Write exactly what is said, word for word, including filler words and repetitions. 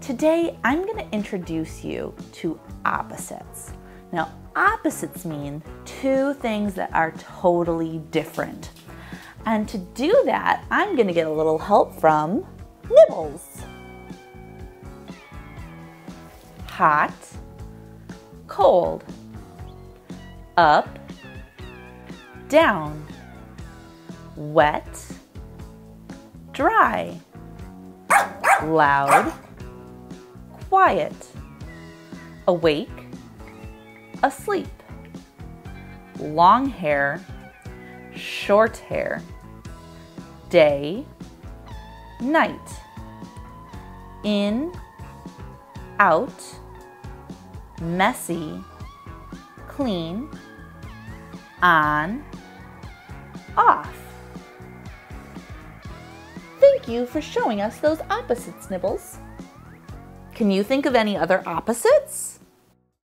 Today, I'm going to introduce you to opposites. Now, opposites mean two things that are totally different. And to do that, I'm going to get a little help from Nibbles. Hot, cold, up, down, wet, dry, loud, quiet, awake, asleep, long hair, short hair, day, night, in, out, messy, clean, on, off. Thank you for showing us those opposites, Nibbles. Can you think of any other opposites?